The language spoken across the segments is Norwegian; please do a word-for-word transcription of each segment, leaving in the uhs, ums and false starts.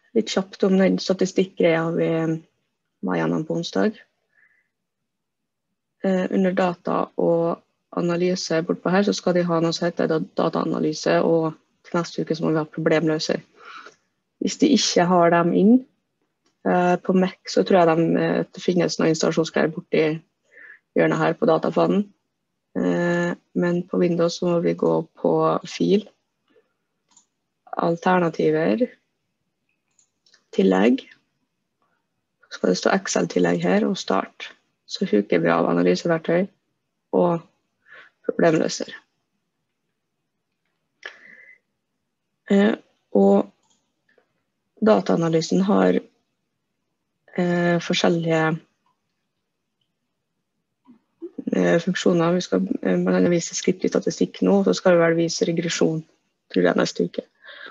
litt kjapt om den statistikkgreia vi var gjennom på onsdag. Eh, under data og analyse bortpå her, så skal de ha noe som heter dataanalyse, og til neste uke så må vi ha problemløser. Hvis de ikke har dem inn, eh, på Mac så tror jeg de, eh, det finnes noen installasjonsgreier borti hjørnet her på datafanen. Eh, men på Windows så må vi gå på fil, alternativer, tillegg, så skal det stå Excel-tillegg her og start. Så huker vi av analyseverktøy og problemløser. Eh, og dataanalysen har eh, forskjellige eh, funksjoner. Vi skal eh, vise skriftlig statistikk nå, og så skal vi vel vise regresjon, tror jeg, neste uke.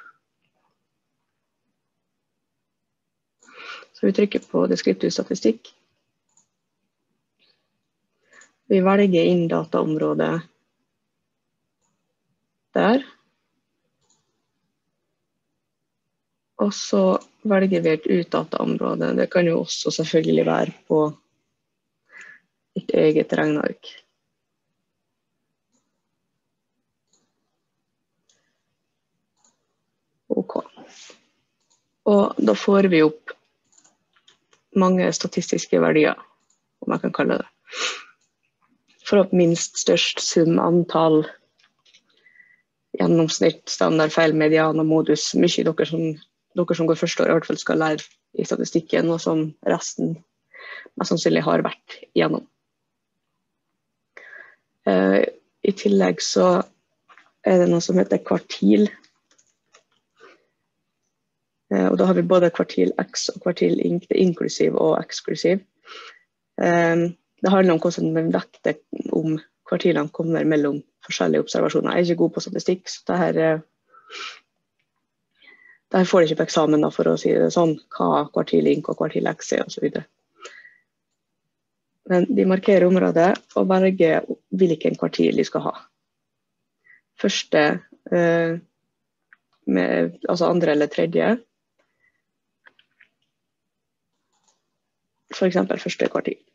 Så vi trykker på deskriptiv statistikk. Vi velger inn dataområdet der. Og så velger vi et utdataområde. Det kan jo også selvfølgelig være på et eget regnark. Ok. Og da får vi opp mange statistiske verdier, om jeg kan kalle det. For opp minst størst sum, antall, gjennomsnitt, standard, feil, median og modus. Mye dere som, dere som går første år i hvert fall skal lære i statistikken, og som resten mest sannsynlig har vært igjennom. Uh, I tillegg så er det noe som heter kvartil. Uh, og da har vi både kvartil X og kvartil ink, det er inklusiv og eksklusiv. Um, Det handler om hvordan vi vekter om kvartilene kommer mellom forskjellige observasjoner. Jeg er ikke god på statistikk, så det her, det her får jeg ikke på eksamen da, for å si det sånn, hva kvartil ink og kvartil X er og så videre. Men de markerer området og velger hvilken kvartil de skal ha. Første, eh, med, altså andre eller tredje. For eksempel første kvartil.